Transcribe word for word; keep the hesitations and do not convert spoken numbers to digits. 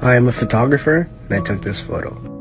I am a photographer and I took this photo.